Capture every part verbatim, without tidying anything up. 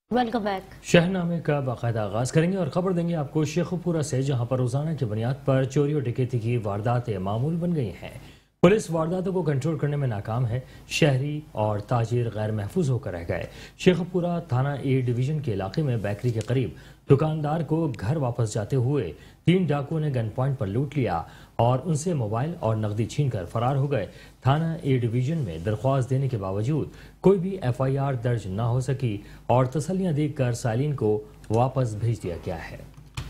Welcome back. शहनामे का बाकायदा आगाज करेंगे और खबर देंगे आपको शेखुपुरा से, जहां पर रोजाना की बुनियाद पर चोरी और डकैती की वारदातें मामूल बन गई हैं। पुलिस वारदातों को कंट्रोल करने में नाकाम है। शहरी और ताजिर गैर महफूज होकर रह गए। शेखुपुरा थाना ए डिवीजन के इलाके में बेकरी के करीब दुकानदार को घर वापस जाते हुए तीन डाकुओं ने गन पॉइंट पर लूट लिया और उनसे मोबाइल और नकदी छीनकर फरार हो गए। थाना ए डिवीजन में दरख्वास्त देने के बावजूद कोई भी एफ आई आर दर्ज न हो सकी और तसल्लियां देकर साइलिन को वापस भेज दिया गया है।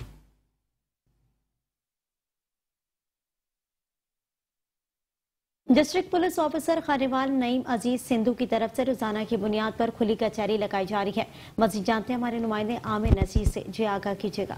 District police officer Khanewal Naeem Aziz Sindhu की तरफ से रोजाना की बुनियाद पर खुली कचहरी लगाई जा रही है। मजीद जानते हैं हमारे नुमाइंदे आमिर नसीर से। जी आगाह कीजिएगा।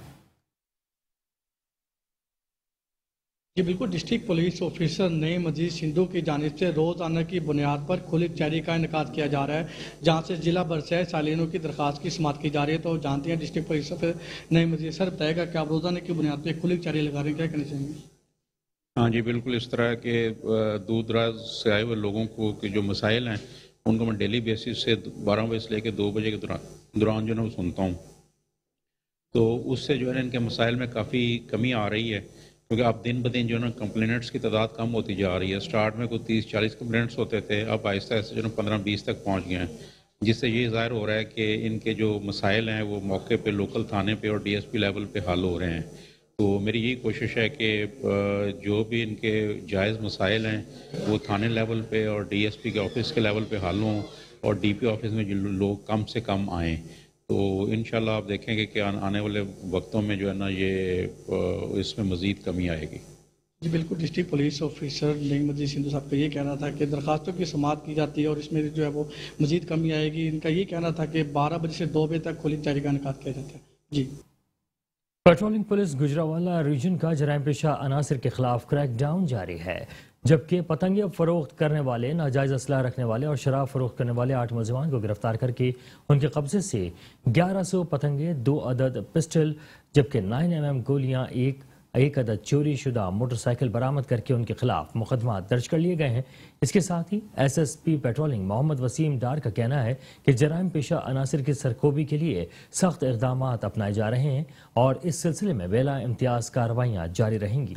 जी बिल्कुल, district police officer Naeem Aziz Sindhu की जानिब से रोज़ाना की बुनियाद पर खुली कचहरी का इनेकाद किया जा रहा है, जहां से जिला भर से सालीनों की दरख्वास्त की समात की जा रही है। तो जानते हैं district police officer Naeem Aziz sir, बताएगा कि आप रोज़ाना की बुनियाद पर खुली कचहरी लगा रहे हैं, क्या कहना चाहेंगे? हाँ जी बिल्कुल, इस तरह के दूर दराज से आए हुए लोगों को के जो मसाइल हैं उनको मैं डेली बेसिस से बारह बजे से लेकर दो बजे के दौरान दौरान जो है वो सुनता हूँ। तो उससे जो है इनके मसाइल में काफ़ी कमी आ रही है, क्योंकि अब दिन ब दिन जो है ना कंप्लेनेंट्स की तादाद कम होती जा रही है। स्टार्ट में कोई तीस चालीस कंप्लेनेंट्स होते थे, अब आहिस्ता आहिस्ता जो है पंद्रह बीस तक पहुँच गए हैं, जिससे ये ज़ाहिर हो रहा है कि इनके जो मसाइल हैं वो मौके पे लोकल थाने पे और डी एस पी लेवल पे हल हो रहे हैं। तो मेरी यही कोशिश है कि जो भी इनके जायज़ मसाइल हैं वो थाने लेवल पे और डी एस पी के ऑफिस के लेवल पे हल हों और डी पी ऑफिस में जो लोग कम से कम आएँ। तो इंशाल्लाह आप देखेंगे कि आने वाले वक्तों में जो है ना ये इसमें मज़ीद कमी आएगी। जी बिल्कुल, district police officer Naeem Aziz Sindhu साहब का ये कहना था कि दरखास्तों की समात की जाती है और इसमें जो है वो मज़ीद कमी आएगी। इनका ये कहना था कि बारह बजे से दो बजे तक खुली कचहरी का इनेकाद किया जाता है। जी पेट्रोलिंग पुलिस गुजरांवाला रीजन का जराइम पेशा अनासर के खिलाफ क्रैकडाउन जारी है, जबकि पतंगे फरोख्त करने वाले, नाजायज असला रखने वाले और शराब फरोख्त करने वाले आठ मुलजमान को गिरफ्तार करके उनके कब्जे से ग्यारह सौ पतंगे, दो अदद पिस्टल, जबकि नाइन एम एम गोलियां, एक एक अदद चोरी शुदा मोटरसाइकिल बरामद करके उनके खिलाफ मुकदमा दर्ज कर लिए गए हैं। इसके साथ ही S S P patrolling Mohammad Waseem Dar का कहना है कि जराइम पेशा अनासर की सरकोबी के लिए सख्त इकदाम अपनाए जा रहे हैं और इस सिलसिले में बेला इम्तियाज कार्रवाइयां जारी रहेंगी।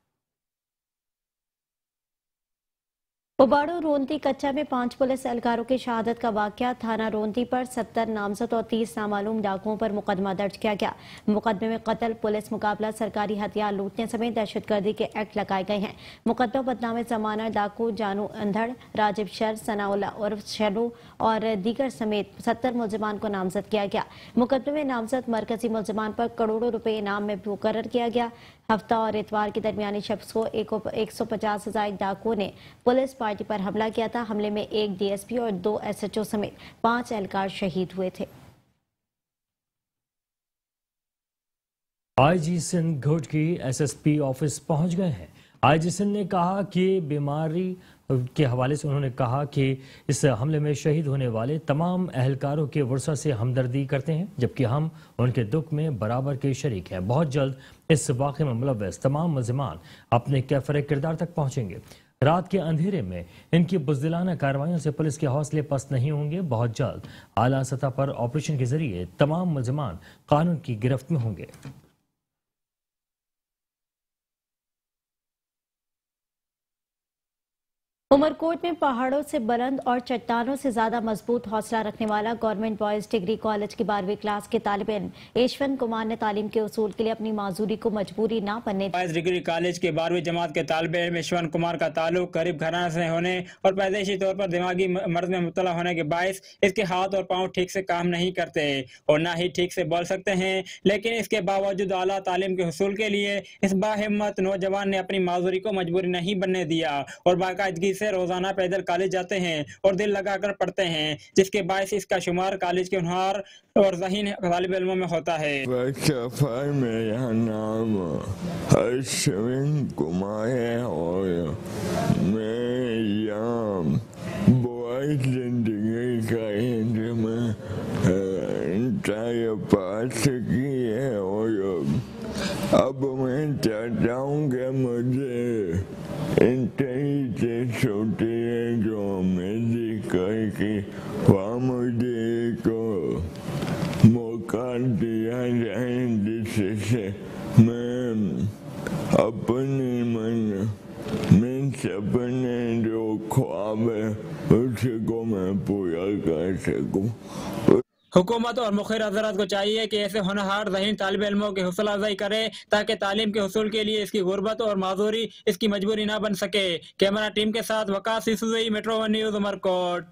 उबाड़ो रोंदी कच्चा में पांच पुलिस एहलकारों की शहादत का वाकया। थाना रोंदी पर सत्तर नामजद और तीस नामालूम डाकुओं पर मुकदमा दर्ज किया गया। मुकदमे में कत्ल, पुलिस मुकाबला, सरकारी हथियार लूटने समेत दहशतगर्दी के एक्ट लगाए गए हैं। मुकदमा बदनामे जमाना डाकू जानू अंधड़, राजिब शर, सनाउल्ला उर्फ शनु और दीगर समेत सत्तर मुलजमान को नामजद किया गया। मुकदमे में नामजद मरकजी मुलजमान पर करोड़ों रुपए इनाम में मुकर्रर किया गया। हफ्ता और इतवार के दरमियानी शख्स को एक सौ पचास हजार डाकुओं ने पुलिस पार्टी पर हमला किया था। हमले में एक डी एस पी और दो एस एच ओ समेत पांच एहलकार शहीद हुए थे। I G Sindh Ghotki S S P office पहुंच गए हैं। आई जी सिंध ने कहा कि बीमारी के हवाले से उन्होंने कहा कि इस हमले में शहीद होने वाले तमाम अहलकारों के वर्षा से हमदर्दी करते हैं, जबकि हम उनके दुख में बराबर के शरीक हैं। बहुत जल्द इस वाक़े में मुलव्वस तमाम मुलज़िमान अपने कैफरे किरदार तक पहुंचेंगे। रात के अंधेरे में इनकी बुज़दिलाना कार्रवाइयों से पुलिस के हौसले पस्त नहीं होंगे। बहुत जल्द आला सतह पर ऑपरेशन के जरिए तमाम मुलज़िमान कानून की गिरफ्त में होंगे। उमरकोट में पहाड़ों से बुलंद और चट्टानों से ज्यादा मजबूत हौसला रखने वाला गवर्नमेंट बॉयज डिग्री कॉलेज की बारहवीं क्लास के तालिब इल्म यशवंत कुमार ने तालीम के उसूल के लिए अपनी माजूरी को मजबूरी ना बनने दी। बॉयज डिग्री कॉलेज के बारहवीं जमात के तालिब इल्म यशवंत कुमार का ताल्लुक गरीब घराना से होने और पैदाइशी तौर पर दिमागी मर्ज में मुब्तला होने के बायस इसके हाथ और पाँव ठीक से काम नहीं करते और ना ही ठीक से बोल सकते हैं, लेकिन इसके बावजूद आला तालीम के हुसूल के लिए इस बाहिम्मत नौजवान ने अपनी माजूरी को मजबूरी नहीं बनने दिया और बाकायदगी से रोजाना पैदल कॉलेज जाते हैं और दिल लगाकर पढ़ते हैं, जिसके बायस इसका शुमार कॉलेज के होनहार और ज़हीन तालिब इल्मों में होता है। मेरा नाम यशवंत कुमार है और मैं यहाँ बॉयज डिग्री कॉलेज में इंटर पास की है और अब मैं चाहता हूँ कि मुझे इंटेलिजेंस होती है जो मेरी करके वहाँ मुझे को कोशिश है मैं अपने मन में सपने जो ख्वाब है उसको मैं पूरा कर सकूं। हुकूमत और मुखिर हज़रात को चाहिए कि ऐसे होनहार ज़हीन तालिब इल्मों की हौसला अफजाई करे ताकि तालीम के हुसूल के लिए इसकी गुर्बत और माजूरी इसकी मजबूरी ना बन सके। कैमरा टीम के साथ Waqas Sisui, metro one news, Umerkot.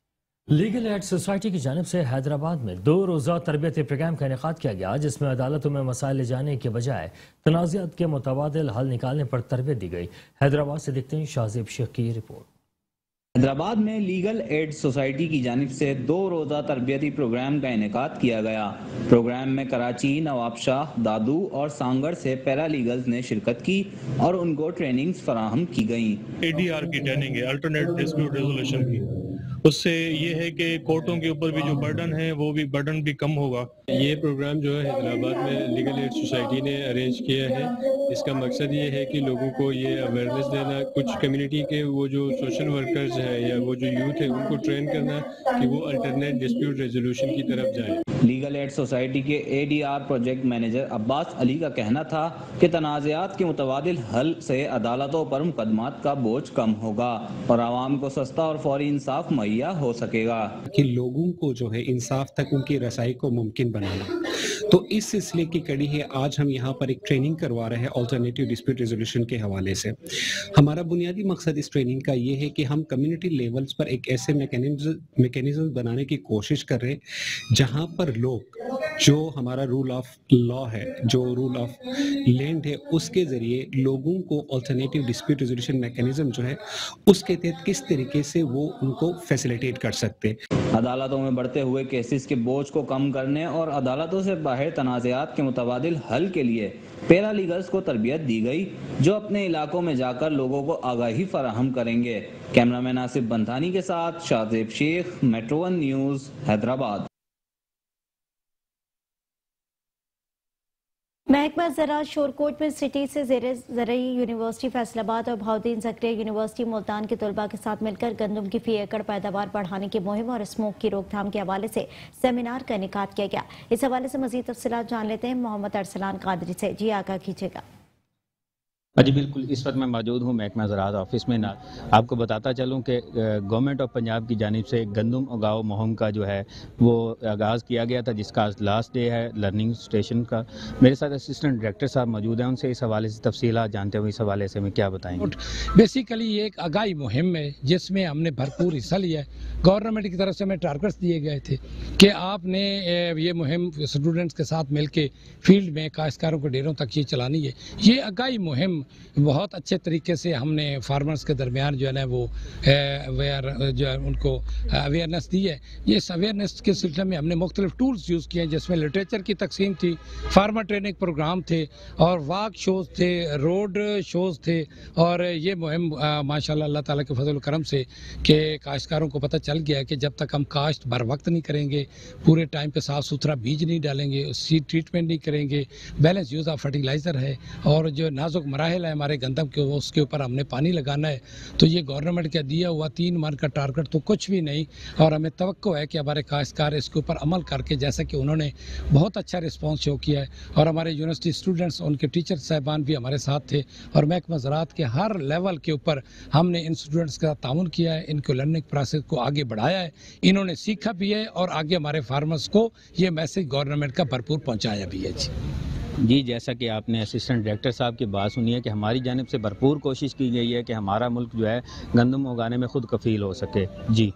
Legal aid society की जानिब से हैदराबाद में दो रोज़ा तरबियती प्रोग्राम का इनेकाद किया गया, जिसमें अदालतों में मसाइल ले जाने के बजाय तनाज़ात के मुतबादिल हल निकालने पर तरबियत दी गई। हैदराबाद से देखते हैं शाहजेब शेख की रिपोर्ट। हैदराबाद में लीगल एड सोसाइटी की जानिब से दो रोज़ा तरबियती प्रोग्राम का इनेकाद किया गया। प्रोग्राम में कराची, नवाबशाह, दादू और सांगड़ से पैरा लीगल्स ने शिरकत की और उनको ट्रेनिंग्स फराहम की गई। ए डी आर की ट्रेनिंग है, अल्टरनेट डिस्प्यूट रेजोल्यूशन की। उससे ये है कि कोर्टों के ऊपर भी जो बर्डन है वो भी बर्डन भी कम होगा। ये प्रोग्राम जो है हैदराबाद में लीगल एड सोसाइटी ने अरेंज किया है। इसका मकसद ये है कि लोगों को ये अवेयरनेस देना, कुछ कम्युनिटी के वो जो सोशल वर्कर्स हैं या वो जो यूथ है उनको ट्रेन करना कि वो अल्टरनेट डिस्प्यूट रेजोल्यूशन की तरफ जाए। लीगल एड सोसाइटी के A D R project manager Abbas Ali का कहना था कि तनाज़ात के मुतबादिल हल से अदालतों पर मुकदमात का बोझ कम होगा और आवाम को सस्ता और फौरी इंसाफ मुहैया हो सकेगा। कि लोगों को जो है इंसाफ तक उनकी रसाई को मुमकिन बनाना, तो इस सिलसिले की कड़ी है आज हम यहाँ पर एक ट्रेनिंग करवा रहे हैं अल्टरनेटिव डिस्प्यूट रेजोल्यूशन के हवाले से। हमारा बुनियादी मकसद इस ट्रेनिंग का ये है कि हम कम्युनिटी लेवल्स पर एक ऐसे मैकेनिज्म मैकेनिज्म बनाने की कोशिश कर रहे हैं जहाँ पर लोग जो हमारा रूल ऑफ लॉ है, जो रूल ऑफ लैंड है, उसके जरिए लोगों को अल्टरनेटिव डिस्प्यूट रेजोल्यूशन मैकेनिज्म जो है उसके तहत किस तरीके से वो उनको फैसिलिटेट कर सकते। अदालतों में बढ़ते हुए केसेस के बोझ को कम करने और अदालतों से बाहर तनाज़ात के मुतबादिल हल के लिए पैरा लीगल्स को तरबियत दी गई, जो अपने इलाकों में जाकर लोगों को आगाही फराहम करेंगे। कैमरामैन आसिफ बंथानी के साथ Shahzeb Sheikh, metro one news, Hyderabad. महकमा ज़राअत शोरकोट में सिटी से ज़रई यूनिवर्सिटी फैसलाबाद और भाउद्दीन ज़करिया यूनिवर्सिटी मुल्तान के तलबा के साथ मिलकर गंदम की फी एकड़ पैदावार बढ़ाने की मुहिम और स्मोक की रोकथाम के हवाले से सेमिनार का इनेकाद किया गया। इस हवाले से मज़ीद तफसीलात जान लेते हैं मोहम्मद अरसलान कादरी से। जी आगा कीजिएगा। जी बिल्कुल, इस वक्त मैं मौजूद हूँ महकमा ज़राअत ऑफिस में। ना आपको बताता चलूँ कि गवर्नमेंट ऑफ पंजाब की जानिब से गंदम उगाओ मुहिम का जो है वो आगाज़ किया गया था, जिसका आज लास्ट डे है लर्निंग स्टेशन का। मेरे साथ असिस्टेंट डायरेक्टर साहब मौजूद हैं, उनसे इस हवाले से तफसीलात जानते हुए इस हवाले से मैं क्या बताएंगे। बेसिकली ये एक आगाही मुहिम है जिसमें हमने भरपूर हिस्सा लिया है। गवर्नमेंट की तरफ से हमें टारगेट्स दिए गए थे कि आपने ये मुहिम स्टूडेंट्स के साथ मिलकर फील्ड में काश्तकारों के डेरों तक ये चलानी है। ये आगाही मुहिम बहुत अच्छे तरीके से हमने फार्मर्स के दरमियान जो है ना वो अवेयर जो है उनको अवेयरनेस दी है। ये इस अवेयरनेस के सिलसिले में हमने मुख्तलिफ टूल्स यूज़ किए हैं, जिसमें लिटरेचर की तकसीम थी, फार्मर ट्रेनिंग प्रोग्राम थे और वाक शोज़ थे, रोड शोज़ थे। और ये मुहिम माशाल्लाह अल्लाह ताला के फजल करम से कि काश्तकारों को पता चल गया है कि जब तक हम काश्त बर वक्त नहीं करेंगे, पूरे टाइम पे साफ़ सुथरा बीज नहीं डालेंगे, सीड ट्रीटमेंट नहीं करेंगे, बैलेंस यूज़ ऑफ फर्टिलाइज़र है और जो नाजुक मराहल है हमारे गंदम के उसके ऊपर हमने पानी लगाना है। तो ये गवर्नमेंट का दिया हुआ तीन मन का टारगेट तो कुछ भी नहीं, और हमें तवक्को है कि हमारे काश्तकार इसके ऊपर अमल करके, जैसा कि उन्होंने बहुत अच्छा रिस्पॉन्स शो किया है और हमारे यूनिवर्सिटी स्टूडेंट्स, उनके टीचर साहबान भी हमारे साथ थे और महकमा ज़राअत के हर लेवल के ऊपर हमने इन स्टूडेंट्स का ताउन किया है, इनको लर्निंग प्रोसेस को आगे बढ़ाया है, इन्होंने सीखा भी है और आगे हमारे फार्मर्स को ये मैसेज गवर्नमेंट का भरपूर पहुँचाया भी है। जी जी, जैसा कि आपने असिस्टेंट डायरेक्टर साहब की बात सुनी है कि हमारी जानिब से भरपूर कोशिश की गई है कि हमारा मुल्क जो है गंदम उगाने में खुद कफील हो सके। जी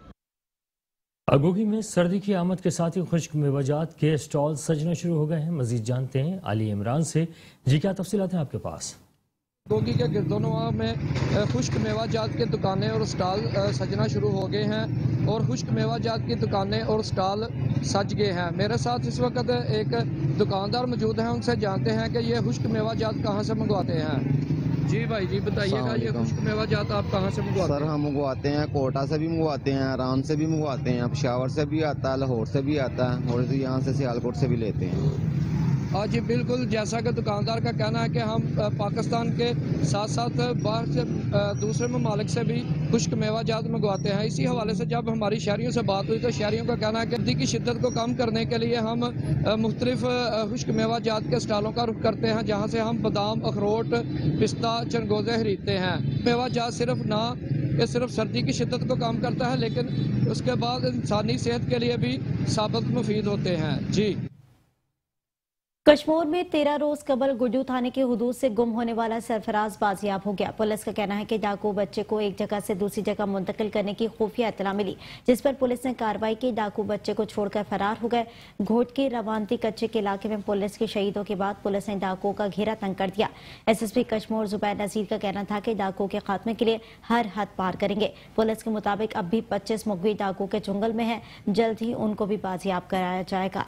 अगोगी में सर्दी की आमद के साथ ही खुश्क मेवाजात के स्टॉल सजना शुरू हो गए हैं। मजीद जानते हैं अली इमरान से। जी क्या तफसीलात हैं आपके पास? गोगी के गिरदोनवा में खुश्क मेवाजात की दुकानें और स्टॉल सजना शुरू हो गए हैं और खुश्क मेवाजात की दुकानें और स्टॉल सज गए हैं। मेरे साथ इस वक्त एक दुकानदार मौजूद हैं, उनसे जानते हैं कि ये खुश्क मेवाजात कहाँ से मंगवाते हैं। जी भाई जी बताइएगा, ये खुश्क मेवाजात आप कहाँ से मंगवाते हैं? सर हम मंगवाते हैं कोटा से भी मंगवाते हैं, आराम से भी मंगवाते हैं, पेशावर से भी आता है, लाहौर से भी आता है और यहाँ से सियालकोट से भी लेते हैं। आज जी बिल्कुल, जैसा कि दुकानदार का कहना है कि हम पाकिस्तान के साथ साथ बाहर से दूसरे ममालिक से भी खुश्क मेवा जात मंगवाते हैं। इसी हवाले से जब हमारी शहरियों से बात हुई तो शहरियों का कहना है कि सर्दी की शिद्दत को कम करने के लिए हम मुख्तलिफ खुश्क मेवा जात के स्टॉलों का रुख करते हैं, जहाँ से हम बादाम, अखरोट, पिस्ता, चरगोजे खरीदते हैं। मेवा जात सिर्फ ना ये सिर्फ सर्दी की शिद्दत को कम करता है, लेकिन उसके बाद इंसानी सेहत के लिए भी साबित मुफीद होते हैं। जी। कश्मीर में तेरह रोज कबल गुड्डू थाने के हुदूद से गुम होने वाला सरफराज बाजियाब हो गया। पुलिस का कहना है कि डाकू बच्चे को एक जगह से दूसरी जगह मुंतकिल करने की खुफिया इत्तला मिली, जिस पर पुलिस ने कार्रवाई की। डाकू बच्चे को छोड़कर फरार हो गए। घोट के रवानती कच्चे के इलाके में पुलिस के शहीदों के बाद पुलिस ने डाकुओं का घेरा तंग कर दिया। एसएसपी कश्मीर जुबैर नजीर का कहना था कि डाकुओं के खात्मे के लिए हर हद पार करेंगे। पुलिस के मुताबिक अब भी पच्चीस मुगवी डाकू के चुंगल में है, जल्द ही उनको भी बाजियाब कराया जाएगा।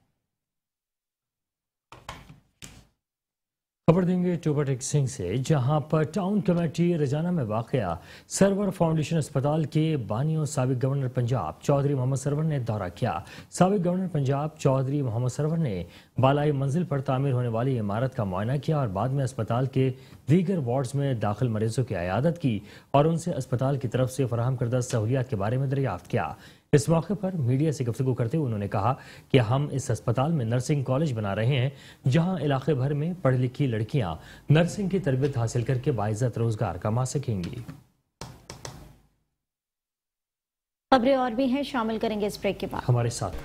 खबर देंगे टोबाटेक सिंह से, जहां पर टाउन कमेटी रजाना में वाक़या सरवर फाउंडेशन अस्पताल के बानी और साबिक गवर्नर पंजाब चौधरी मोहम्मद सरवर ने दौरा किया। साबिक गवर्नर पंजाब चौधरी मोहम्मद सरवर ने बालाई मंजिल पर तामीर होने वाली इमारत का मुआयना किया और बाद में अस्पताल के दीगर वार्ड्स में दाखिल मरीजों की इयादत की और उनसे अस्पताल की तरफ से फराहम करदा सहूलियात के बारे में दरियाफ्त किया। इस मौके पर मीडिया से गुफ्तगू करते हुए उन्होंने कहा कि हम इस अस्पताल में नर्सिंग कॉलेज बना रहे हैं, जहां इलाके भर में पढ़ी लिखी लड़कियां नर्सिंग की तरबियत हासिल करके बाइज्जत रोजगार कमा सकेंगी। खबरें और भी हैं, शामिल करेंगे इस ब्रेक के बाद। हमारे साथ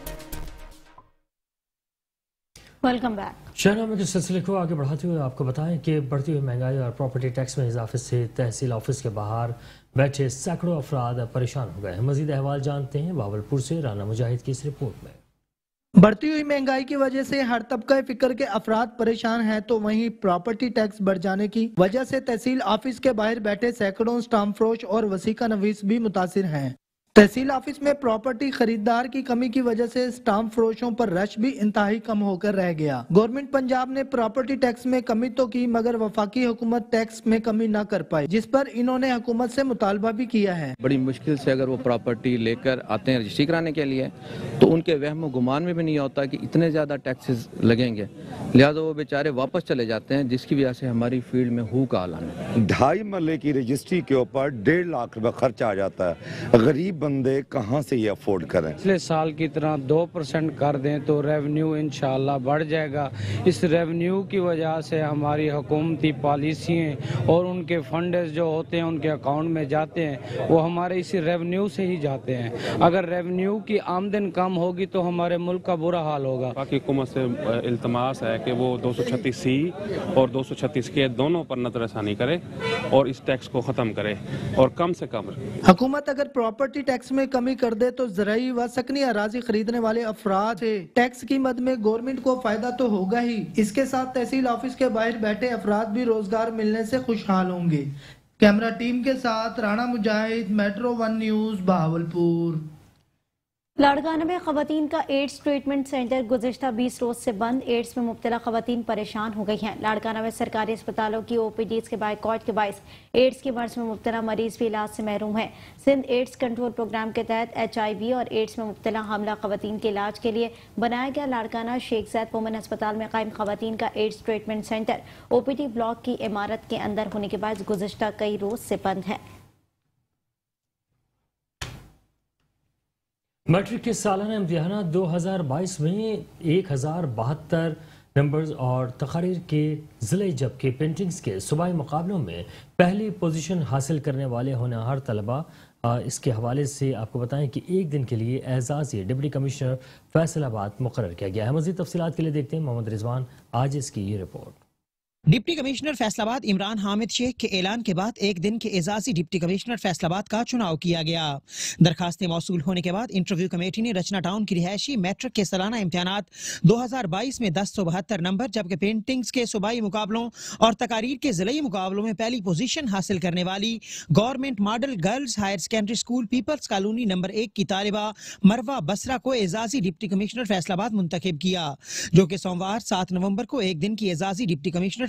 वेलकम बैक। शहरनामे के सिलसिले को आगे बढ़ाते हुए आपको बताएं कि बढ़ती हुई महंगाई और प्रॉपर्टी टैक्स में इजाफे से तहसील ऑफिस के बाहर बैठे सैकड़ों अफराद परेशान हो गए हैं। मजीद अहवाल जानते हैं बावलपुर से राना मुजाहिद की इस रिपोर्ट में। बढ़ती हुई महंगाई की वजह से हर तबका फिक्र के अफराद परेशान हैं, तो वहीं प्रॉपर्टी टैक्स बढ़ जाने की वजह से तहसील ऑफिस के बाहर बैठे सैकड़ों स्टाम्प फरोश और वसीका नवीस भी मुतासिर हैं। तहसील ऑफिस में प्रॉपर्टी खरीदार की कमी की वजह से स्टाम्प फरोशों पर रश भी इंतहाई कम होकर रह गया। गवर्नमेंट पंजाब ने प्रॉपर्टी टैक्स में कमी तो की, मगर वफाकी हुकूमत टैक्स में कमी न कर पाई, जिस पर इन्होंने हुकूमत से मुतालबा भी किया है। बड़ी मुश्किल से अगर वो प्रॉपर्टी लेकर आते हैं रजिस्ट्री कराने के लिए, तो उनके वहम गुमान में भी नहीं होता कि इतने ज्यादा टैक्सेस लगेंगे, लिहाजा वो बेचारे वापस चले जाते हैं, जिसकी वजह से हमारी फील्ड में हूक आल है। ढाई मरले की रजिस्ट्री के ऊपर डेढ़ लाख रुपए खर्च आ जाता है। गरीब बंदे कहां से ये अफोर्ड करें। पिछले साल की तरह दो परसेंट कर दें तो रेवेन्यू इंशाल्लाह बढ़ जाएगा। इस रेवेन्यू की वजह से हमारी हुकूमती पॉलिसियाँ और उनके फंड जो होते हैं उनके अकाउंट में जाते हैं, वो हमारे इसी रेवेन्यू से ही जाते हैं। अगर रेवेन्यू की आमदन कम होगी तो हमारे मुल्क का बुरा हाल होगा। बाकी हुकूमत से इल्तमास है कि वो दो सौ छत्तीस सी और दो सौ छत्तीस के दोनों पर नजरसानी करे और इस टैक्स को ख़त्म करे और कम से कम। हुकूमत अगर प्रॉपर्टी टैक्स में कमी कर दे तो ज़राई व सकनी अराजी खरीदने वाले अफराद से टैक्स की मद में गवर्नमेंट को फायदा तो होगा ही, इसके साथ तहसील ऑफिस के बाहर बैठे अफराद भी रोजगार मिलने से खुशहाल होंगे। कैमरा टीम के साथ Rana Mujahid, metro one news, Bahawalpur. Larkana में खवातीन का एड्स ट्रीटमेंट सेंटर गुज़िश्ता बीस रोज से बंद। एड्स में मुब्तला खवातीन परेशान हो गई हैं। लाड़काना में सरकारी अस्पतालों की ओपीडीज के बाइकॉट के बायस एड्स के मर्ज में मुब्तला मरीज भी इलाज से महरूम है। सिंध एड्स कंट्रोल प्रोग्राम के तहत एच आई वी और एड्स में मुब्तला हमला खवातीन के इलाज के लिए बनाया गया लाड़काना शेख ज़ैद वुमन अस्पताल में कायम खवातीन का AIDS treatment centre OPD block की इमारत के अंदर होने के बाद गुज़िश्ता कई रोज से बंद है। मैट्रिक के सालाना इम्तिहान दो हज़ार बाईस में एक हज़ार बहत्तर नंबर्स और तकारीर के ज़िले जबकि पेंटिंग्स के सूबाई मुकाबलों में पहली पोजीशन हासिल करने वाले होनहार तलबा। इसके हवाले से आपको बताएं कि एक दिन के लिए एजाज़ी डिप्टी कमिश्नर फैसलाबाद मुकर्रर किया गया है। मज़ीद तफसीलात के लिए देखते हैं मोहम्मद रिजवान आज इसकी ये रिपोर्ट। डिप्टी कमिश्नर फैसलाबाद इमरान हामिद शेख के ऐलान के बाद एक दिन के एजाजी डिप्टी कमिश्नर फैसलाबाद का चुनाव किया गया। दरखास्तें मौसूल होने के बाद इंटरव्यू कमेटी ने रचना टाउन की रिहायशी मैट्रिक के सालाना इम्तिहानात दो हज़ार बाईस में दस सौ बहत्तर नंबर जबकि पेंटिंग्स के सूबाई मुकाबलों और तकारीर के जिले मुकाबलों में पहली पोजीशन हासिल करने वाली government model girls higher secondary school people's colony number एक की तालिबा मरवा बसरा को एजाजी डिप्टी कमिश्नर फैसलाबाद मुंतखब किया, जो कि सोमवार सात नवम्बर को एक दिन की एजाजी डिप्टी कमिश्नर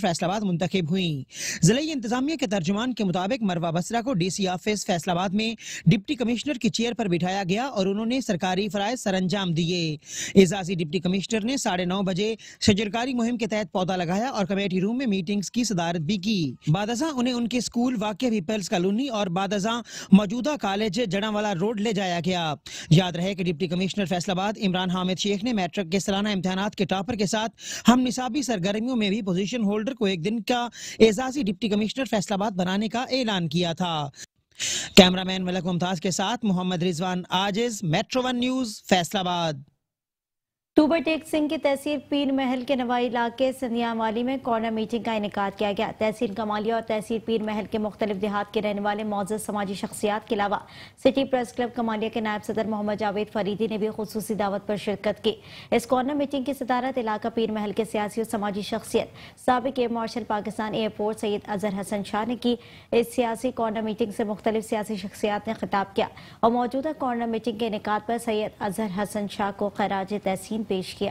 फैसलाबाद मुंतखब हुई। जिले इंतजामिया के तर्जुमान के मुताबिक मरवा बसरा को डी सी ऑफिस फैसलाबाद में डिप्टी कमिश्नर की चेयर पर बिठाया गया और उन्होंने सरकारी फराइज सर अंजाम दिए। एजाजी डिप्टी कमिश्नर ने साढ़े नौ बजे शजरकारी मुहिम के तहत पौधा लगाया और कमेटी रूम में मीटिंग्स की सदारत भी की। बादजा उन्हें उनके स्कूल वाक़या पीपल्स कॉलोनी और बादजा मौजूदा कॉलेज जड़ावाला रोड ले जाया गया। याद रहे कि डिप्टी कमिश्नर फैसलाबाद इमरान हामिद शेख ने मैट्रिक के सालाना इम्तिहानात के टॉपर के साथ हम निसाबी सरगर्मियों में भी पोजीशन होल्डर को एक दिन का एजाजी डिप्टी कमिश्नर फैसलाबाद बनाने का ऐलान किया था। कैमरामैन मलक मुमताज के साथ Mohammad Rizwan Aajiz, metro one news, Faisalabad. अक्टूबर टेक सिंह की तहसील पीर महल के नवाई इलाके संदियावाली में कॉर्नर मीटिंग का इनेकाद किया गया। तहसील कमालिया और तहसील पीर महल के मुख्तलिफ देहात के रहने वाले मौजूद समाजी शख्सियात के अलावा सिटी प्रेस क्लब कमालिया के नायब सदर मोहम्मद जावेद फरीदी ने भी खुसूसी दावत पर शिरकत की। इस कॉर्नर मीटिंग की सदारत इलाका पीर महल के सियासी और समाजी शख्सियत साबिक air marshal Pakistan airport Syed Azhar Hasan Shah ने की। इस सियासी कॉर्नर मीटिंग से मुख्तलिफ सियासी शख्सियात ने खिताब किया और मौजूदा कॉर्नर मीटिंग के इनेकाद पर सैयद अजहर हसन शाह को खराज तहसीन पेश किया।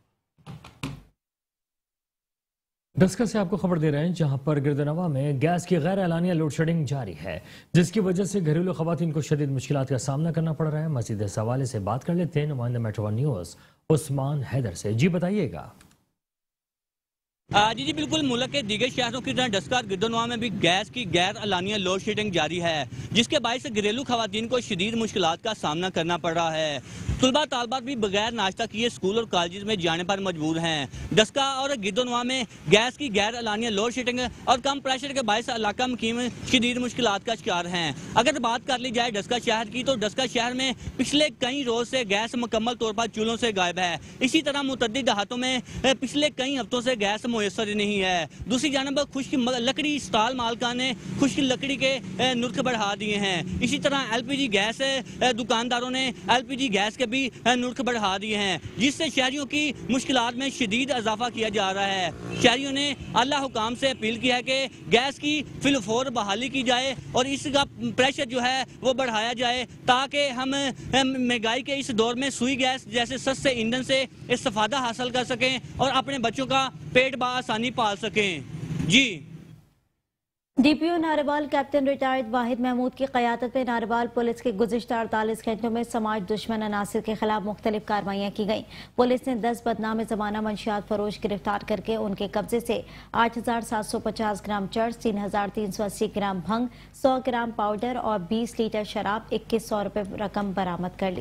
डस्का से आपको खबर दे रहे हैं, जहां पर गिरदनवा में गैस की गैर एलानिया लोड शेडिंग जारी है, जिसकी वजह से घरेलू खवातीन को शदीद मुश्किलात का सामना करना पड़ रहा है। मजीद इस हवाले से बात कर लेते हैं नुमाइंदा metro one news Usman Haider से। जी बताइएगा। जी जी बिल्कुल, मुल्क के दीगर शहरों की तरह डस्का और गिरदनवा में भी गैस की गैर अलानिया लोड शेडिंग जारी है, जिसके बायस घरेलू खवातीन को शदीद मुश्किलात का सामना करना पड़ रहा है। तुलबा तालबात भी बगैर नाश्ता किए स्कूल और कॉलेज में जाने पर मजबूर हैं। डस्का और गिरदनवा में गैस की गैर अलानिया लोड शेडिंग और कम प्रेशर के बायस इलाका मुकीम शदीद मुश्किलात का शिकार हैं। अगर बात कर ली जाए डस्का शहर की, तो डस्का शहर में पिछले कई रोज से गैस मुकम्मल तौर पर चूल्हों से गायब है। इसी तरह मुतअद्दिद देहातों में पिछले कई हफ्तों से गैस मुयसर नहीं है। दूसरी जानब खुश्क लकड़ी स्टॉल मालकान ने खुश्क लकड़ी के नुर्ख बढ़ा दिए हैं। इसी तरह एलपीजी गैस दुकानदारों ने एलपीजी गैस के भी नुर्ख बढ़ा दिए हैं, जिससे शहरियों की मुश्किलात में शदीद इजाफा किया जा रहा है। शहरियों ने आला हुकाम से अपील की है कि गैस की फिलफौर बहाली की जाए और इसका प्रेशर जो है वो बढ़ाया जाए, ताकि हम महंगाई के इस दौर में सुई गैस जैसे सस्ते ईंधन से इस्तेफादा हासिल कर सकें और अपने बच्चों का पेट बासानी पाल सकें। जी DPO Narowal captain retired Wahid Mahmood की क़यादत में नारेवाल पुलिस के गुज़िश्ता अड़तालीस घंटों में समाज दुश्मन अनासिर के खिलाफ मुख्तलिफ कार्रवाइयाँ की गईं। पुलिस ने दस बदनाम ज़माना मंशियात फरोश गिरफ्तार करके उनके कब्जे से आठ हजार सात सौ पचास ग्राम चर्च, तीन हजार तीन सौ अस्सी ग्राम भंग, सौ ग्राम पाउडर और बीस लीटर शराब, इक्कीस सौ रुपये रकम बरामद कर ली।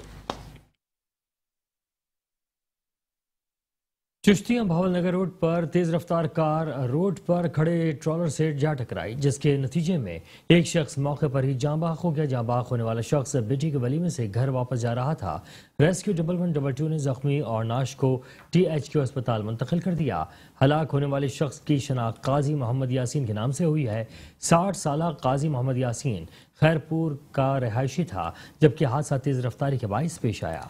चिश्तियां भावलनगर रोड पर तेज रफ्तार कार रोड पर खड़े ट्रॉलर से जा टकराई, जिसके नतीजे में एक शख्स मौके पर ही जाँ बाख हो गया। जाँ बाख होने वाला शख्स बेटी के वलीमे से घर वापस जा रहा था। Rescue double one double two ने जख्मी और नाश को टी एच क्यू अस्पताल मुंतकिल कर दिया। हलाक होने वाले शख्स की शनाख्त काजी मोहम्मद यासीन के नाम से हुई है। साठ साल काजी मोहम्मद यासीन खैरपुर का रहायशी था, जबकि हादसा तेज रफ्तारी के बायस पेश आया।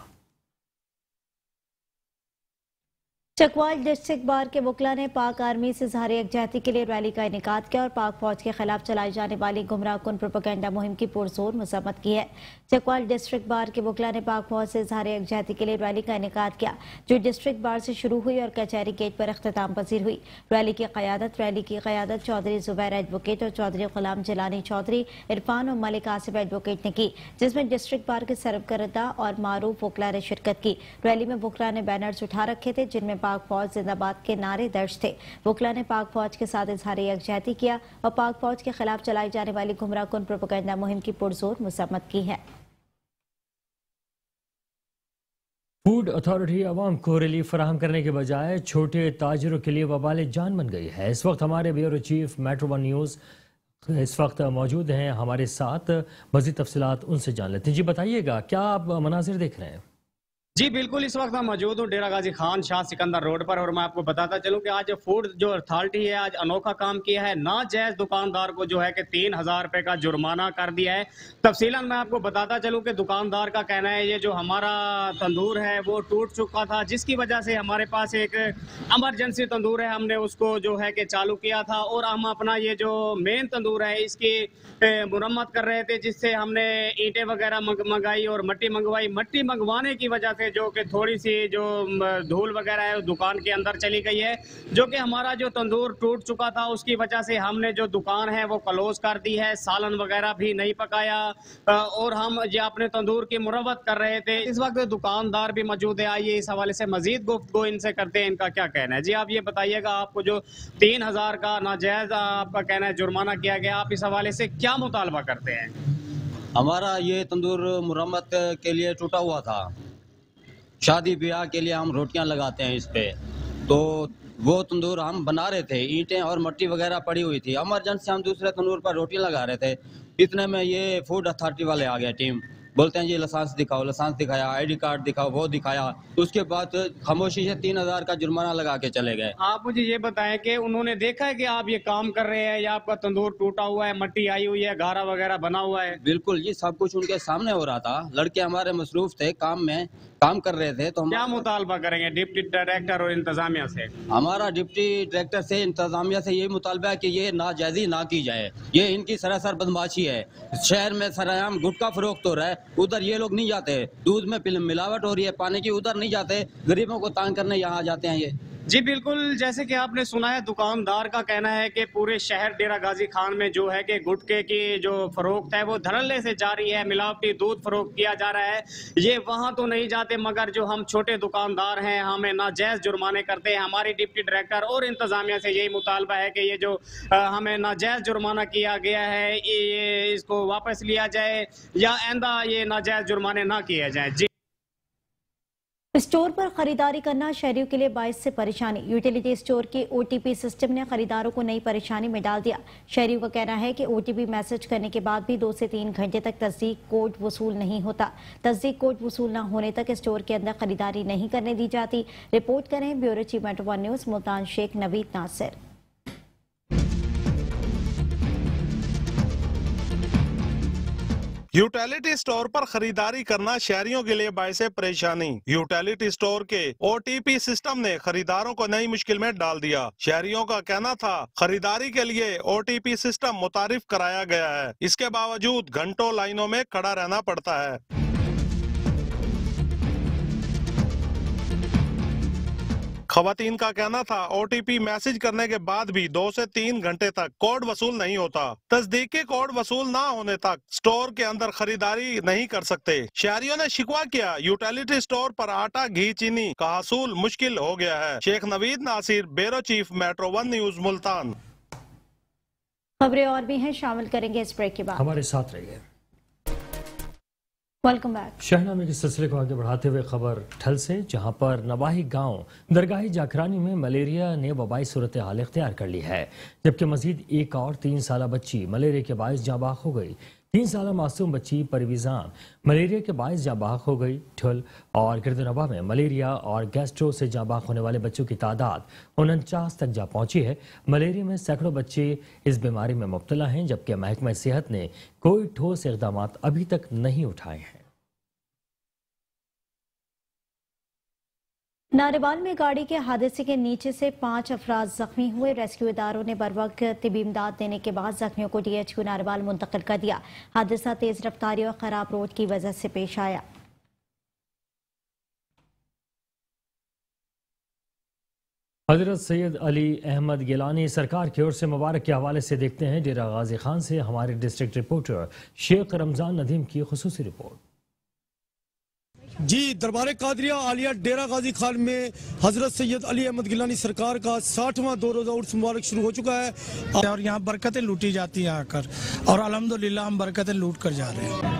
चकवाल डिस्ट्रिक्ट बार के वकला ने पाक आर्मी से इज़हार यकजहती के लिए रैली का इनेकाद किया और पाक फौज के खिलाफ चलाई जाने वाली गुमराह कुन प्रोपेगेंडा मुहिम की पुरजोर मजम्मत की है। चकवाल डिस्ट्रिक्ट बार के वकला ने पाक फौज से इज़हार यकजहती के लिए रैली का इनेकाद किया, जो डिस्ट्रिक्ट बार से शुरू हुई और कचहरी गेट पर अख्ताम पजीर हुई। रैली की क़यादत रैली की क़यादत चौधरी जुबैर एडवोकेट और चौधरी गुलाम जिलानी चौधरी, इरफान और मलिक आसिफ एडवोकेट ने की, जिसमें डिस्ट्रिक्ट बार के सरबकर्ता और मारूफ वकला ने शिरकत की। रैली में वकला ने बैनर्स उठा रखे थे, जिनमें पाक फौज जिंदाबाद के नारे दर्ज थे। वकला ने पाक फौज के साथ इज़हार यकजहती किया और पाक फौज के खिलाफ चलाई जाने वाली गुमराह कुन प्रोपेगेंडा मुहिम की पुरजोर मजम्मत की है। फूड अथॉरिटी आवाम को रिलीफ फराहम करने के बजाय छोटे ताजिरों के लिए वबाल जान बन गई है। इस वक्त हमारे bureau chief metro one news इस वक्त मौजूद हैं हमारे साथ, मज़ीद तफसीलात उनसे जान लेते हैं। जी बताइएगा, क्या आप मनाजिर देख रहे हैं? जी बिल्कुल, इस वक्त मैं मौजूद हूँ डेरा गाजी खान शाह सिकंदर रोड पर और मैं आपको बताता चलूँ कि आज फूड जो अथॉरिटी है आज अनोखा काम किया है। नाजायज दुकानदार को जो है कि तीन हजार रुपए का जुर्माना कर दिया है। तफसीलन मैं आपको बताता चलूँ कि दुकानदार का कहना है ये जो हमारा तंदूर है वो टूट चुका था, जिसकी वजह से हमारे पास एक एमरजेंसी तंदूर है, हमने उसको जो है कि चालू किया था और हम अपना ये जो मेन तंदूर है इसकी मुरम्मत कर रहे थे, जिससे हमने ईंटें वगैरह मंगाई और मट्टी मंगवाई। मट्टी मंगवाने की वजह से पे जो कि थोड़ी सी जो धूल वगैरह है दुकान के अंदर चली गई है, जो कि हमारा जो तंदूर टूट चुका था उसकी वजह से हमने जो दुकान है वो क्लोज कर दी है, सालन वगैरह भी नहीं पकाया और हम ये अपने तंदूर की मुरव्वत कर रहे थे। इस वक्त दुकानदार भी मौजूद है, आइए इस हवाले से मजीद गुफ्तगू इनसे करते हैं, इनका क्या कहना है। जी आप ये बताइएगा, आपको जो तीन हजार का नाजायज आपका कहना है जुर्माना किया गया, आप इस हवाले से क्या मुतालबा करते हैं? हमारा ये तंदूर मुरम्मत के लिए टूटा हुआ था, शादी ब्याह के लिए हम रोटियां लगाते हैं इस पे, तो वो तंदूर हम बना रहे थे, ईंटें और मिट्टी वगैरह पड़ी हुई थी, इमरजेंसी हम दूसरे तंदूर पर रोटियां लगा रहे थे। इतने में ये फूड अथॉरिटी वाले आ गए, टीम बोलते हैं जी लाइसेंस दिखाओ, लाइसेंस दिखाया, आईडी कार्ड दिखाओ, वो दिखाया, तो उसके बाद खामोशी से तीन हजार का जुर्माना लगा के चले गए। आप मुझे ये बताएं कि उन्होंने देखा है कि आप ये काम कर रहे हैं या आपका तंदूर टूटा हुआ है, मिट्टी आई हुई है, गारा वगैरह बना हुआ है? बिल्कुल जी, सब कुछ उनके सामने हो रहा था, लड़के हमारे मसरूफ थे, काम में काम कर रहे थे। तो हम क्या मुतालबा करेंगे डिप्टी डायरेक्टर और इंतजामिया से? हमारा डिप्टी डायरेक्टर से, इंतजामिया से ये मुतालबा है कि ये नाजायजी ना की जाए, ये इनकी सरासर बदमाशी है। शहर में सरेआम गुटखा फरोख्त हो रहा है, उधर ये लोग नहीं जाते, दूध में मिलावट हो रही है पानी की, उधर नहीं जाते, गरीबों को तंग करने यहाँ जाते हैं ये। जी बिल्कुल, जैसे कि आपने सुना है, दुकानदार का कहना है कि पूरे शहर डेरा गाजी खान में जो है कि गुटखे की जो फरोख्त है वो धड़ल्ले से जारी है, मिलावटी दूध फरोख्त किया जा रहा है। ये वहाँ तो नहीं जाते, मगर जो हम छोटे दुकानदार हैं हमें नाजायज जुर्माने करते हैं। हमारी डिप्टी डायरेक्टर और इंतजामिया से यही मुतालबा है कि ये जो आ, हमें नाजायज जुर्माना किया गया है ये इसको वापस लिया जाए या आइंदा ये नाजायज जुर्माने ना किए जाए। जी स्टोर पर खरीदारी करना शहरियों के लिए बाइस से परेशानी। यूटिलिटी स्टोर के ओटीपी सिस्टम ने खरीदारों को नई परेशानी में डाल दिया। शहरियों का कहना है कि ओटीपी मैसेज करने के बाद भी दो से तीन घंटे तक तस्दीक कोड वसूल नहीं होता। तस्दीक कोड वसूल न होने तक स्टोर के अंदर खरीदारी नहीं करने दी जाती। रिपोर्ट करें bureau chief metro one news Multan Sheikh Naveed Nasir. Utility store पर खरीदारी करना शहरियों के लिए बाइस परेशानी। यूटिलिटी स्टोर के ओटीपी सिस्टम ने खरीदारों को नई मुश्किल में डाल दिया। शहरियों का कहना था खरीदारी के लिए ओटीपी सिस्टम मुतारिफ कराया गया है, इसके बावजूद घंटों लाइनों में खड़ा रहना पड़ता है। खवातीन का कहना था ओटीपी मैसेज करने के बाद भी दो से तीन घंटे तक कोड वसूल नहीं होता। तस्दीकी कोड वसूल ना होने तक स्टोर के अंदर खरीदारी नहीं कर सकते। शहरियों ने शिकवा किया यूटिलिटी स्टोर पर आटा, घी, चीनी का हसूल मुश्किल हो गया है। Sheikh Naveed Nasir, bureau chief, metro one news, Multan. खबरें और भी हैं, शामिल करेंगे इस ब्रेक के बाद। हमारे साथ रहिए। Welcome back. शहनामे के सिलसिले को आगे बढ़ाते हुए खबर ठल से, जहां पर नवाही गांव दरगाही जाखरानी में मलेरिया ने वबाई सूरत हाल इख्तियार कर ली है, जबकि मजीद एक और तीन साल बच्ची मलेरिया के बायस जाँ बाख हो गई। तीन साल मासूम बच्ची परवीजान मलेरिया के बायस जाँ बाख हो गई। ठुल और गिरदनवा में मलेरिया और गैस्ट्रो से जाँ बाख होने वाले बच्चों की तादाद उनचास तक जा पहुंची है। मलेरिया में सैकड़ों बच्चे इस बीमारी में मुब्तला हैं, जबकि महकमा सेहत ने कोई ठोस इक़दाम अभी तक नहीं उठाए हैं। नारेवाल में गाड़ी के हादसे के नीचे से पांच अफराद जख्मी हुए। रेस्क्यू इदारों ने बरवक्त तिबी इमदाद देने के बाद जख्मियों को डीएचक्यू नारेवाल मुंतकिल कर दिया। हादसा तेज रफ्तारी और खराब रोड की वजह से पेश आया। हजरत सैयद अली अहमद गिलानी सरकार की ओर से मुबारक के हवाले से देखते हैं डेरा गाजी खान से हमारे डिस्ट्रिक्ट रिपोर्टर शेख रमजान नदीम की खुसूसी रिपोर्ट। जी, दरबार कादरिया आलिया डेरा गाजी खान में हजरत सैयद अली अहमद गिलानी सरकार का साठवां दो रोजा उर्स मुबारक शुरू हो चुका है और यहाँ बरकतें लूटी जाती हैं आकर, और अल्हम्दुलिल्लाह हम बरकतें लूट कर जा रहे हैं।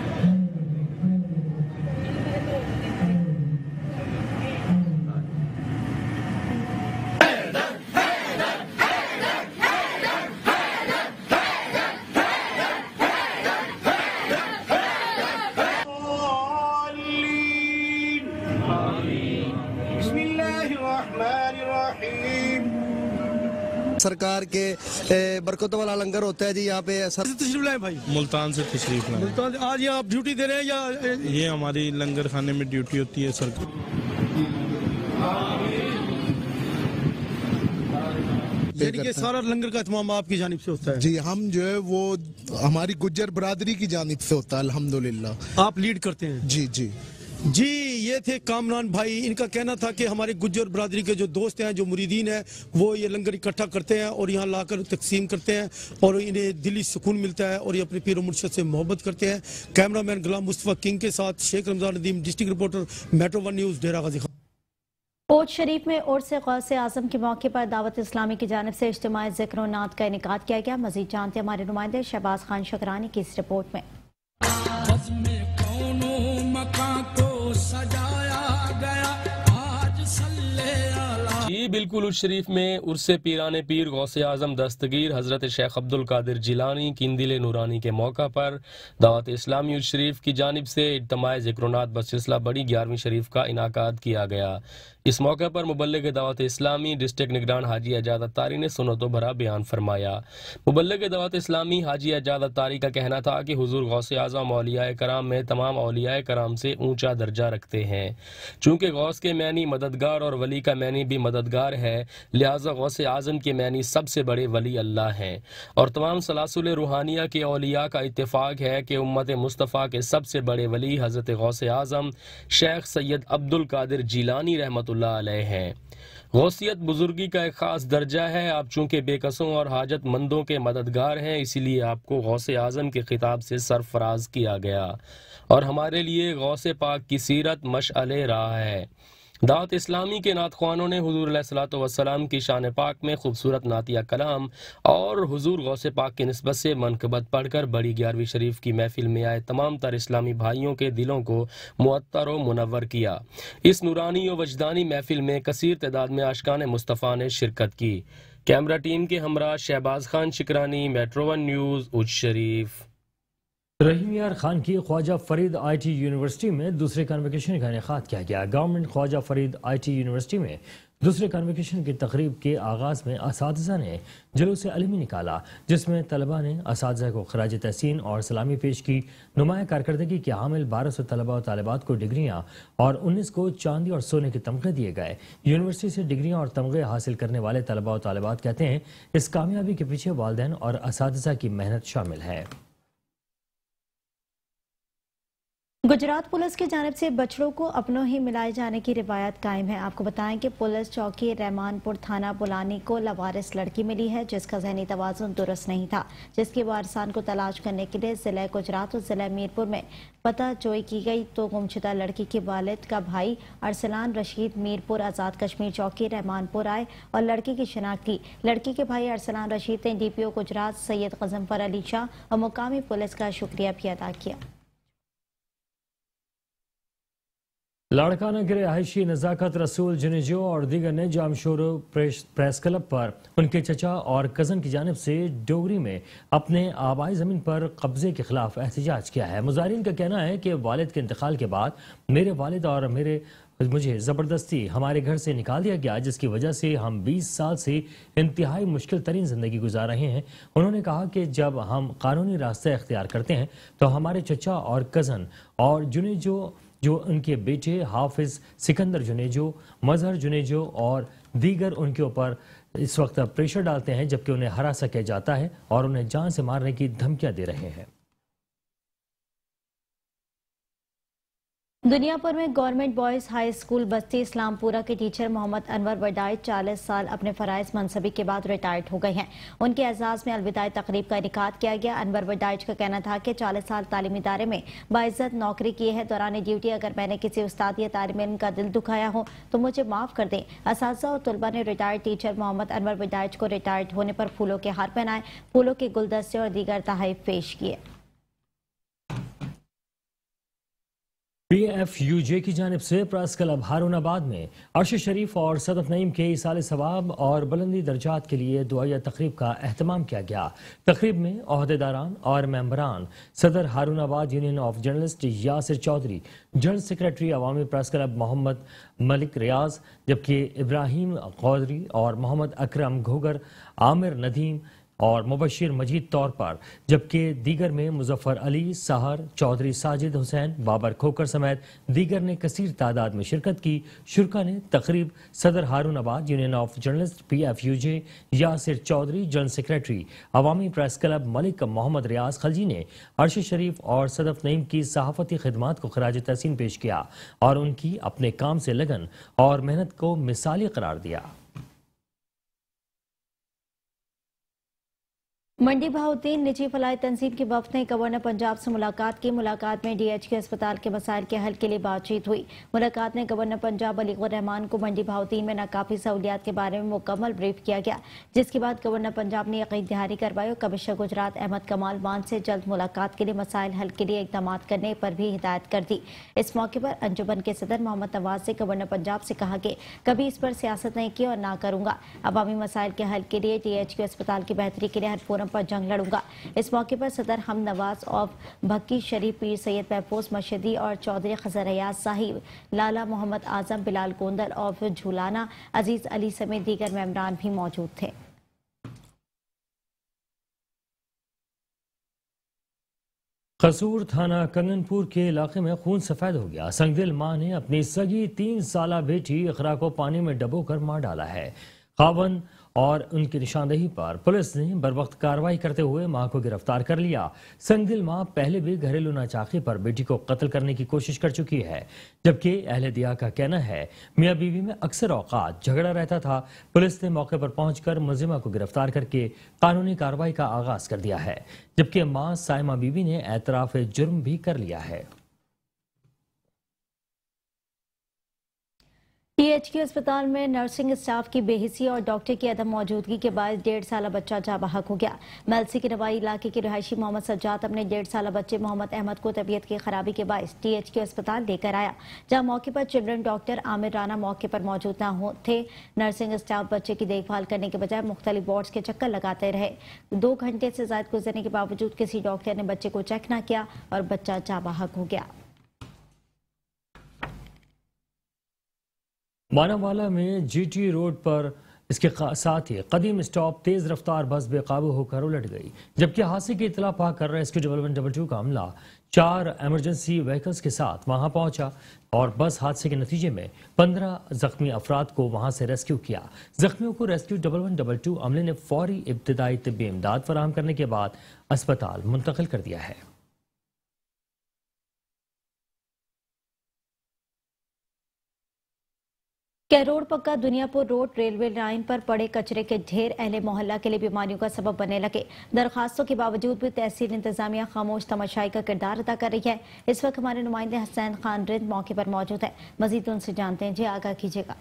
सरकार के बरकतों वाला लंगर होता है जी यहाँ पे। तशरीफ लाए भाई? मुल्तान से तशरीफ लाए। मुल्तान आज यहाँ आप ड्यूटी दे रहे हैं या? ये हमारी लंगर खाने में ड्यूटी होती है सर। यानी कि सारा लंगर का इत्माम आपकी जानिब से होता है? जी, हम जो है वो हमारी गुज्जर बरादरी की जानिब से होता है अल्हम्दुलिल्लाह। आप लीड करते हैं? जी जी। जी ये थे कामरान भाई। इनका कहना था कि हमारे गुज्जर बरादरी के जो दोस्त हैं, जो मुरीदीन हैं, वो ये लंगर इकट्ठा करते हैं और यहाँ लाकर तकसीम करते हैं और इन्हें दिली सुकून मिलता है और ये अपने पीर मुर्शद से मोहब्बत करते हैं। कैमरामैन गुलाम मुस्तफ़ा किंग के साथ Sheikh Ramzan Nadeem, district reporter, metro one news, Dera Ghazi Khan. Kot Sharif में उर्स गौसे आजम के मौके पर दावत इस्लामी की जानिब से इज्तिमाई ज़िक्र और नात का इनेकाद किया गया। मजीद जानते हमारे नुमाइंदे शहबाज खान शकरानी की इस रिपोर्ट में। जी बिल्कुल, उस शरीफ में उर्से पीराने पीर गौसे आजम दस्तगीर हज़रत शेख अब्दुल कादिर जिलानी किंदिल नूरानी के मौका पर दावत इस्लामी उस शरीफ की जानिब से इज्तिमाई ज़िक्र-ओ-नात बसिलसिला बड़ी ग्यारहवीं शरीफ का इनाकाद किया गया। इस मौके पर मुबल्लिग दावत इस्लामी डिस्ट्रिक्ट निगरान हाजी एजाज अत्तारी ने सुन्नतो भरा बयान फरमाया। मुबल्लिग दावत इस्लामी हाजी एजाज अत्तारी का कहना था कि हुजूर गौसे आज़म औलियाए कराम में तमाम औलियाए कराम से ऊंचा दर्जा रखते हैं। चूँकि गौस के मैनी मददगार और वली का मैनी भी मददगार है, लिहाजा गौसे आज़म के मैनी सबसे बड़े वली अल्लाह हैं और तमाम सलासुल रूहानिया के औलिया का इत्तेफाक है कि उम्मत मुस्तफ़ा के सबसे बड़े वली हज़रत गौसे आज़म शेख सैयद अब्दुल कादिर जिलानी रहमतुल्लाह अलैह हैं। गौसियत बुजुर्गी का एक खास दर्जा है। आप चूंकि बेकसों और हाजतमंदों के मददगार हैं, इसीलिए आपको गौसे आज़म के खिताब से सरफराज किया गया और हमारे लिए गौसे पाक की सीरत मशअले रहा है। दावत इस्लामी के नातख्वानों ने हुजूर अलैहिस्सलातु वस्सलाम की शान पाक में खूबसूरत नातिया कलाम और हुजूर गौसे पाक की निस्बत से मनकबत पढ़कर बड़ी ग्यारहवीं शरीफ की महफिल में आए तमाम तर इस्लामी भाइयों के दिलों को मुअत्तर व मुनव्वर किया। इस नूरानी व वजदानी महफिल में कसीर तादाद में आशिकान मुस्तफ़ा ने शिरकत की। कैमरा टीम के हमरा Shahbaz Khan Shikrani, metro one news, Uch Sharif. Rahim Yar Khan की Khwaja Farid I T university में दूसरे कन्वोकेशन का इनेकाद किया गया। Government Khwaja Farid I T university में दूसरे कन्वोकेशन की तकरीब के आगाज़ में असातिज़ा ने जुलूस अलमी निकाला, जिसमें तलबा ने असातिज़ा को खराज तहसीन और सलामी पेश की। नुमाया कारकर्दगी के हामिल बारह सौ तलबा और तालिबात को डिग्रियाँ और उन्नीस को चांदी और सोने के तमगे दिए गए। यूनिवर्सिटी से डिग्रियाँ और तमगे हासिल करने वाले तलबा और तालिबात कहते हैं इस कामयाबी के पीछे वालिदैन और असातिज़ा की मेहनत शामिल है। गुजरात पुलिस की जानिब से बछड़ों को अपनों ही मिलाए जाने की रिवायत कायम है। आपको बताएं कि पुलिस चौकी रहमानपुर थाना बुलानी को लवारिस लड़की मिली है, जिसका जहनी तवाज़ुन दुरुस्त नहीं था, जिसके वारिसान को तलाश करने के लिए जिला गुजरात और जिला मीरपुर में पता जोई की गई तो गुमशुदा लड़की के वालिद का भाई अरसलान रशीद मीरपुर आज़ाद कश्मीर चौकी रहमानपुर आए और लड़की की शिनाख्त की। लड़की के भाई अरसलान रशीद ने D P O Gujrat Syed Ghazanfar Ali Shah और मुकामी पुलिस का शुक्रिया भी अदा किया। लाड़काना के रिहायशी नज़ाकत रसूल जुनेजो और दीगर ने जामशोर प्रेस, प्रेस क्लब पर उनके चचा और कज़न की जानिब से डोगरी में अपने आबाई ज़मीन पर कब्जे के खिलाफ एहतजाज किया है। मुजाहिरीन का कहना है कि वालिद के इंतकाल के बाद मेरे वालिद और मेरे मुझे ज़बरदस्ती हमारे घर से निकाल दिया गया, जिसकी वजह से हम बीस साल से इंतहाई मुश्किल तरीन ज़िंदगी गुजार रहे हैं। उन्होंने कहा कि जब हम कानूनी रास्ते अख्तियार करते हैं तो हमारे चचा और कज़न और जुनेजो जो उनके बेटे हाफिज सिकंदर जुनेजो, मजहर जुनेजो और दीगर उनके ऊपर इस वक्त प्रेशर डालते हैं, जबकि उन्हें हरासा किया जाता है और उन्हें जान से मारने की धमकियां दे रहे हैं। दुनिया भर में गवर्नमेंट बॉयज हाई स्कूल बस्ती इस्लामपुरा के टीचर मोहम्मद अनवर वडाइज चालीस साल अपने फराइज मनसबी के बाद रिटायर्ड हो गए हैं। उनके एजाज में अलविदाई तकरीब का इनेकाद किया गया। अनवर वडाइज का कहना था कि चालीस साल तालीमी इदारे में बाइज्जत नौकरी की है। दौरान ड्यूटी अगर मैंने किसी उस्ताद या तालिब इल्म का दिल दुखाया हो तो मुझे माफ कर दें। असातिज़ा और तलबा ने रिटायर्ड टीचर मोहम्मद अनवर वडाइज को रिटायर्ड होने पर फूलों के हार पहनाए, फूलों के गुलदस्ते और दीगर तोहफे पेश किए। पी एफ यू जे की जानिब से प्रेस क्लब हारूनाबाद में अर्श शरीफ और सदफ नईम के इसाले सवाब और बुलंदी दर्जात के लिए दुआया तकरीब का एहतमाम किया गया। तकरीब में अहदेदारान और मेंबरान सदर Haroonabad union of journalist Yasir Chaudhry, general secretary Awami press club Mohammad Malik Riaz, जबकि इब्राहिम कौदरी और मोहम्मद अकरम घोगर, आमिर नदीम, और मुबशिर मजीद तौर पर, जबकि दीगर में मुजफ्फर अली, सहर, चौधरी साजिद हुसैन, बाबर खोकर समेत दीगर ने कसीर तादाद में शिरकत की। शुरका ने तकरीब सदर Haroonabad, union of journalist P F U J, Yasir Chaudhry, general secretary Awami press club Malik Mohammad Riaz Khilji ने अरशद शरीफ और सदफ नईम की सहाफती खिदमात को खराज तहसीन पेश किया और उनकी अपने काम से लगन और मेहनत को मिसाली करार दिया। मंडी बहाउद्दीन निजी फलाही तंजीम के वफ्द ने गवर्नर पंजाब से मुलाकात की। मुलाकात में डी एच के अस्पताल के मसाइल के हल के लिए बातचीत हुई। मुलाकात में गवर्नर पंजाब अलीगुर रहमान को मंडी बहाउद्दीन में नाकाफी सहूलियात के बारे में मुकम्मल ब्रीफ किया गया, जिसके बाद गवर्नर पंजाब ने यकीन दहानी करवाई और कमिश्नर गुजरात अहमद कमाल मान से जल्द मुलाकात के लिए मसाइल हल के लिए इकदाम करने पर भी हिदायत कर दी। इस मौके पर अंजुमन के सदर मोहम्मद नवाज ने गवर्नर पंजाब से कहा कि कभी इस पर सियासत नहीं की और ना करूंगा। अवामी मसाइल के हल के लिए डी एच के अस्पताल की बेहतरी के लिए हर फोरम पर जंग लड़ूंगा। इस मौके पर सदर हम नवाज ऑफ भक्की शरीफ, पीर सैयद महफूज मशदी और चौधरी खजर अयाज साहिब, लाला मोहम्मद आजम, बिलाल गोंदल ऑफ झूलाना, अजीज अली समेत दीगर मेंबरान भी मौजूद थे। कसूर थाना कंगनपुर के इलाके में खून सफेद हो गया। संगदिल मां ने अपनी सगी तीन साला बेटी इकरा को पानी में डबोकर मार डाला है। खावन और उनकी निशानदेही पर पुलिस ने बरवक्त कार्रवाई करते हुए मां को गिरफ्तार कर लिया। संगदिल मां पहले भी घरेलू नाचाकी पर बेटी को कत्ल करने की कोशिश कर चुकी है, जबकि अहले दिया का कहना है मियां बीवी में अक्सर औकात झगड़ा रहता था। पुलिस ने मौके पर पहुंचकर मुलजिमा को गिरफ्तार करके कानूनी कार्रवाई का आगाज कर दिया है, जबकि मां साइमा बीवी ने एतराफ जुर्म भी कर लिया है। टी एच के अस्पताल में नर्सिंग स्टाफ की बेहिसी और डॉक्टर की अदम मौजूदगी के बाद डेढ़ साल बच्चा जा बहक हो गया। मेलसी के नवाई इलाके के रिहायशी मोहम्मद सज्जाद अपने डेढ़ साल बच्चे मोहम्मद अहमद को तबीयत की खराबी के बायस टी एच के अस्पताल लेकर आया, जहां मौके पर चिल्ड्रन डॉक्टर आमिर राना मौके पर मौजूद न हो थे। नर्सिंग स्टाफ बच्चे की देखभाल करने के बजाय मुख्तलिफ वार्ड्स के चक्कर लगाते रहे। दो घंटे से ज्यादा गुजरने के बावजूद किसी डॉक्टर ने बच्चे को चेक न किया और बच्चा जा बहक हो गया। मानावाला में जीटी रोड पर इसके साथ ही कदीम स्टॉप तेज रफ्तार बस बेकाबू होकर उलट गई, जबकि हादसे की इतला पाकर rescue double one double two का अमला चार इमरजेंसी व्हीकल्स के साथ वहां पहुंचा और बस हादसे के नतीजे में पंद्रह जख्मी अफराद को वहां से रेस्क्यू किया। जख्मियों को rescue double one double two अमले ने फौरी इब्तिदाई तिब्बी इमदाद फराहम करने के बाद अस्पताल मुंतकिल कर दिया है। कैरोड़ पक्का दुनियापुर रोड रेलवे लाइन पर पड़े कचरे के ढेर अहले मोहल्ला के लिए बीमारियों का सबब बनने लगे। दरखास्तों के बावजूद भी तहसील इंतजामिया खामोश तमाशाई का किरदार अदा कर रही है। इस वक्त हमारे नुमाइंदे हसैन खान रिंद मौके पर मौजूद है, मजीद उनसे जानते हैं। जी आगाह कीजिएगा।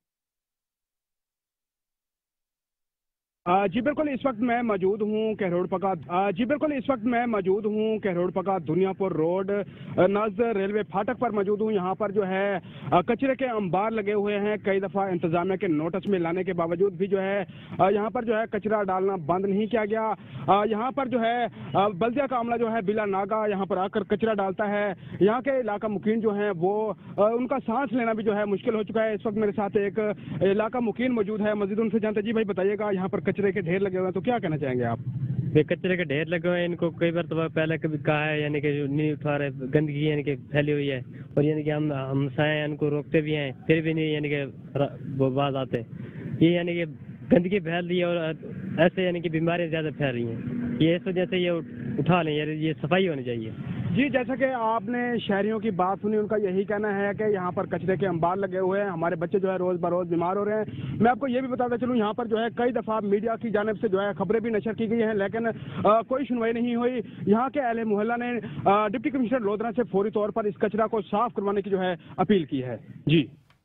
जी बिल्कुल, इस वक्त मैं मौजूद हूँ कैरोड़ पका जी बिल्कुल इस वक्त मैं मौजूद हूँ कैरोड़ पका दुनियापुर रोड नज़र रेलवे फाटक पर मौजूद हूँ। यहाँ पर जो है कचरे के अंबार लगे हुए हैं। कई दफ़ा इंतजामिया के नोटिस में लाने के बावजूद भी जो है यहाँ पर जो है कचरा डालना बंद नहीं किया गया। यहाँ पर जो है बल्दिया का अमला जो है बिला नागा यहाँ पर आकर कचरा डालता है। यहाँ के इलाका मुकीन जो है वो उनका सांस लेना भी जो है मुश्किल हो चुका है। इस वक्त मेरे साथ एक इलाका मुकीन मौजूद है, मजीद उनसे जानते। जी भाई बताइएगा, यहाँ पर कचरे के ढेर लगे हुए हैं तो क्या कहना चाहेंगे आप? ये कचरे के ढेर लगे हुए हैं, इनको कई बार तो पहले कभी कहा है, यानी कि जो नहीं उठा रहे, गंदगी यानी कि फैली हुई है और यानी कि हम हम साए इनको रोकते भी हैं, फिर भी नहीं यानी कि वो बात आते। ये यानी कि गंदगी फैल रही है और ऐसे यानी कि बीमारियां ज्यादा फैल रही हैं। ये इस वजह से ये उठा लें, यानी ये सफाई होनी चाहिए। जी जैसा कि आपने शहरियों की बात सुनी, उनका यही कहना है कि यहाँ पर कचरे के अंबार लगे हुए हैं, हमारे बच्चे जो है रोज बरोज बीमार हो रहे हैं। मैं आपको ये भी बताता चलूँ, यहाँ पर जो है कई दफा मीडिया की जानिब से जो है खबरें भी नशर की गई हैं, लेकिन आ, कोई सुनवाई नहीं हुई। यहाँ के अहले मोहल्ला ने आ, डिप्टी कमिश्नर लोधरा से फौरी तौर पर इस कचरा को साफ करवाने की जो है अपील की है। जी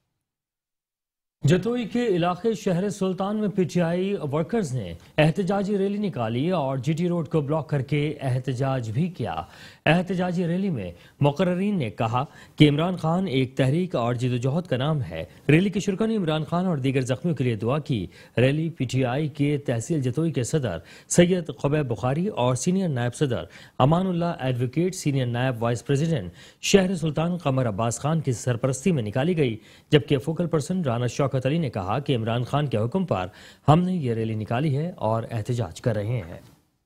जतोई के इलाके शहर सुल्तान में पीटीआई वर्कर्स ने एहतजाजी रैली निकाली और जीटी रोड को ब्लॉक करके एहतजाज भी किया। एहतजाजी रैली में मुकर्रीन ने कहा कि इमरान खान एक तहरीक और जिदोजहद का नाम है। रैली के शुरा ने इमरान खान और दीगर जख्मियों के लिए दुआ की। रैली पीटीआई के तहसील जतोई के सदर सैयद खुबैब बुखारी और सीनियर नायब सदर अमानुल्लाह एडवोकेट, सीनियर नायब वाइस प्रेसिडेंट शहर सुल्तान कमर अब्बास खान की सरपरस्ती में निकाली गई, जबकि फोकल पर्सन राना शौकत शौकत अली ने कहा कि इमरान खान के हुक्म पर हमने ये रैली निकाली है और एहतजाज कर रहे हैं।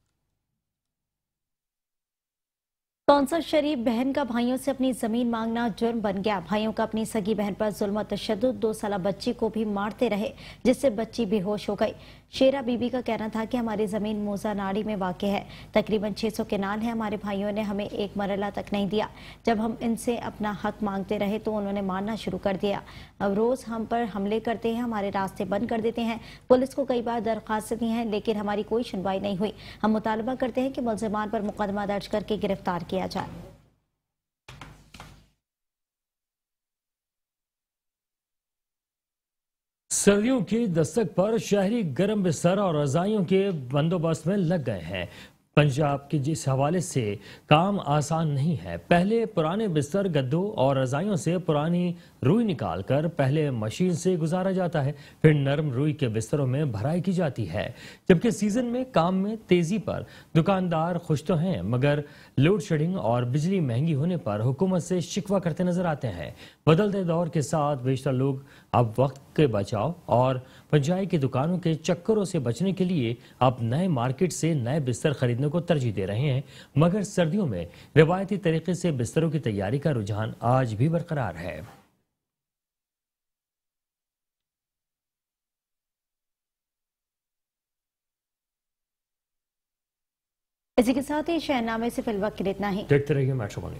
कौंसल शरीफ बहन का भाइयों से अपनी जमीन मांगना जुर्म बन गया। भाइयों का अपनी सगी बहन पर जुल्म और तशद्दुद, दो साल बच्ची को भी मारते रहे जिससे बच्ची बेहोश हो गई। शेरा बीबी का कहना था कि हमारी जमीन मूसा नाड़ी में वाक़ है, तकरीबन छह सौ केनाल है, हमारे भाइयों ने हमें एक मरला तक नहीं दिया। जब हम इनसे अपना हक मांगते रहे तो उन्होंने मारना शुरू कर दिया। अब रोज हम पर हमले करते हैं, हमारे रास्ते बंद कर देते हैं। पुलिस को कई बार दरख्वास्त दी हैं लेकिन हमारी कोई सुनवाई नहीं हुई। हम मुतालबा करते हैं कि मुल्ज़िमान पर मुकदमा दर्ज करके गिरफ्तार किया जाए। सर्दियों की दस्तक पर शहरी गर्म बिस्तर और रजाइयों के बंदोबस्त में लग गए हैं। पंजाब के जिस हवाले से काम आसान नहीं है। पहले पुराने बिस्तर, गद्दों और रजाइयों से पुरानी रुई निकालकर पहले मशीन से गुजारा जाता है, फिर नरम रुई के बिस्तरों में भराई की जाती है। जबकि सीजन में काम में तेजी पर दुकानदार खुश तो हैं, मगर लोड शेडिंग और बिजली महंगी होने पर हुकूमत से शिकवा करते नजर आते हैं। बदलते दौर के साथ बेशतर लोग अब वक्त के बचाव और पंचायत की दुकानों के चक्करों से बचने के लिए अब नए मार्केट से नए बिस्तर खरीदने को तरजीह दे रहे हैं, मगर सर्दियों में रिवायती तरीके से बिस्तरों की तैयारी का रुझान आज भी बरकरार है। इसी के साथ ही शहनामे से फिलवक्त के लिए इतना ही। देखते रहिए मेट्रो वन।